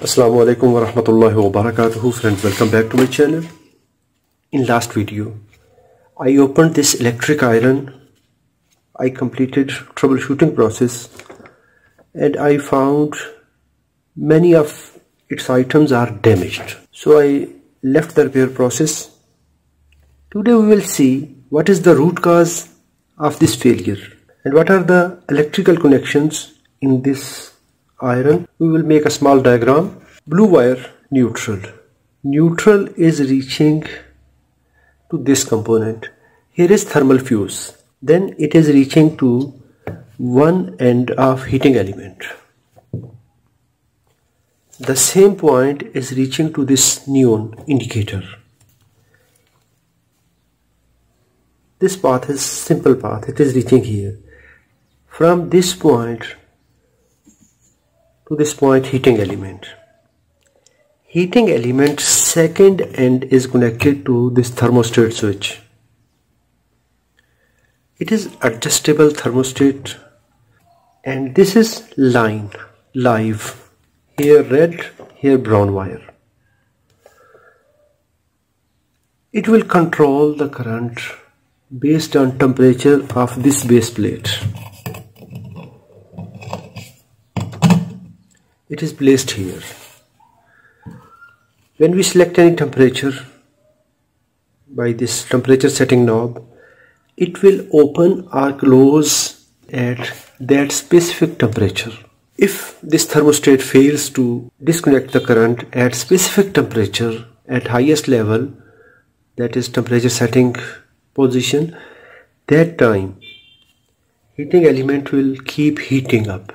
Assalamu alaikum wa rahmatullahi wa barakatuhu. Friends, welcome back to my channel. In last video I opened this electric iron. I completed troubleshooting process and I found many of its items are damaged, so I left the repair process. Today we will see what is the root cause of this failure and what are the electrical connections in this iron. We will make a small diagram. Blue wire, neutral. Neutral is reaching to this component. Here is thermal fuse. Then it is reaching to one end of heating element. The same point is reaching to this neon indicator. This path is simple path. It is reaching here. From this point to this point, heating element. Heating element second end is connected to this thermostat switch. It is adjustable thermostat, and this is line, live. Here red, here brown wire. It will control the current based on temperature of this base plate. It is placed here. When we select any temperature by this temperature setting knob, it will open or close at that specific temperature. If this thermostat fails to disconnect the current at specific temperature at highest level, that is temperature setting position, that time heating element will keep heating up.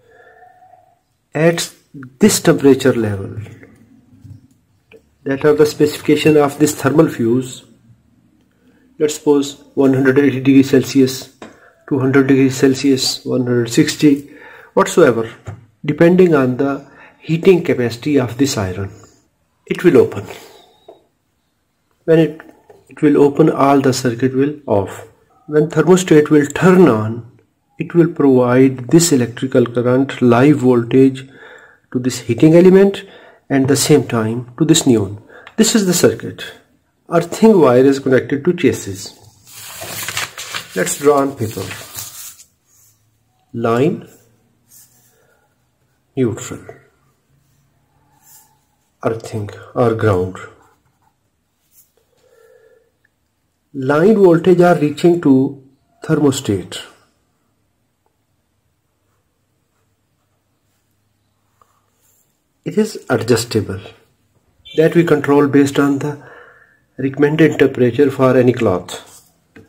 At this temperature level, that are the specification of this thermal fuse, let's suppose 180 degrees Celsius, 200 degrees Celsius, 160, whatsoever, depending on the heating capacity of this iron, it will open. When it will open, all the circuit will off. When thermostat will turn on, it will provide this electrical current, live voltage to this heating element and the same time to this neon. This is the circuit. Earthing wire is connected to chassis. Let's draw on paper. Line, neutral, earthing or ground. Line voltage are reaching to thermostat. It is adjustable, that we control based on the recommended temperature for any cloth.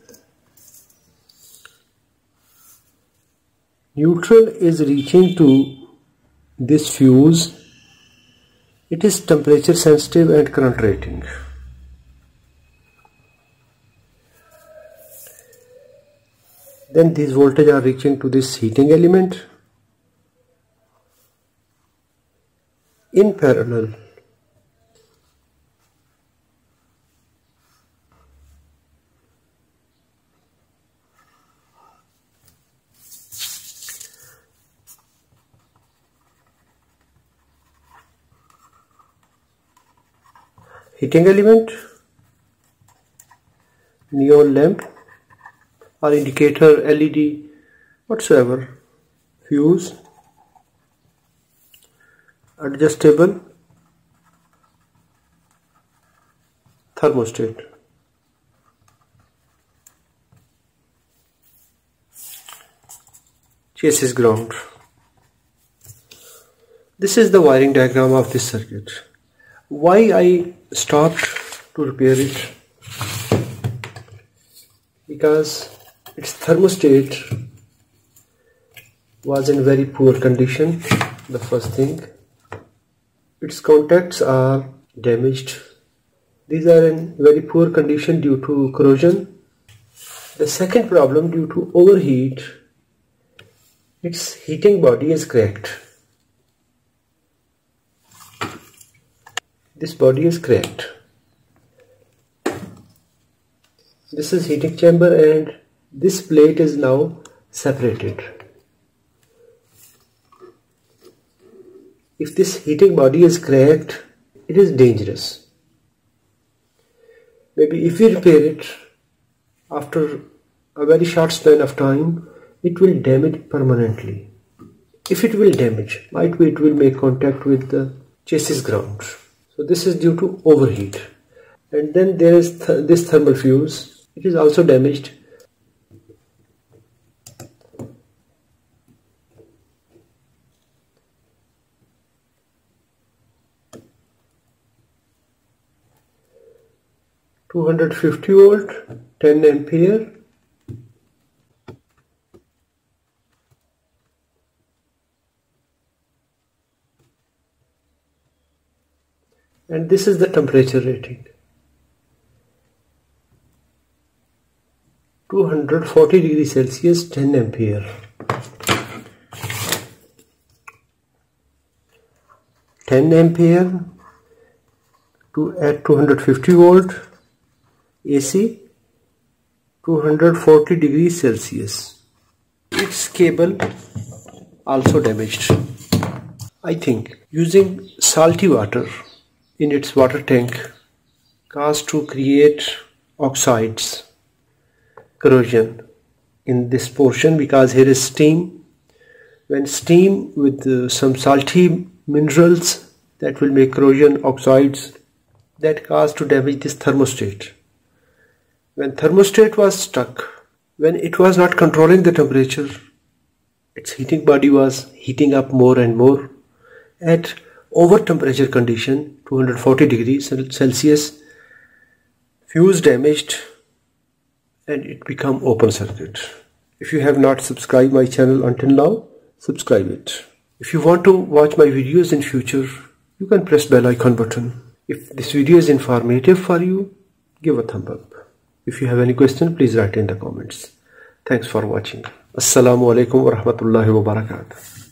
Neutral is reaching to this fuse. It is temperature sensitive and current rating. Then these voltage are reaching to this heating element. In parallel, heating element, neon lamp or indicator, LED, whatsoever, fuse, adjustable thermostat. Chassis ground. This is the wiring diagram of this circuit. Why I stopped to repair it? Because its thermostat was in very poor condition. The first thing, its contacts are damaged. These are in very poor condition due to corrosion. The second problem, due to overheat, its heating body is cracked. This body is cracked. This is heating chamber and this plate is now separated. If this heating body is cracked, it is dangerous. Maybe if we repair it after a very short span of time, it will damage permanently. If it will damage, might be it will make contact with the chassis ground. So this is due to overheat. And then there is this thermal fuse. It is also damaged. (250 volt), 10 ampere. And this is the temperature rating. 240 degrees Celsius, 10 ampere. At 250 volt AC, 240 degrees Celsius. Its cable also damaged. I think using salty water in its water tank caused to create oxides, corrosion in this portion, because here is steam. When steam with some salty minerals, that will make corrosion, oxides, that caused to damage this thermostat. When thermostat was stuck, when it was not controlling the temperature, its heating body was heating up more and more. At over temperature condition, 240 degrees Celsius, fuse damaged and it become open circuit. If you have not subscribed my channel until now, subscribe it. If you want to watch my videos in future, you can press bell icon button. If this video is informative for you, give a thumb up. If you have any question, please write in the comments. Thanks for watching. Assalamu alaikum wa rahmatullahi wa barakatuh.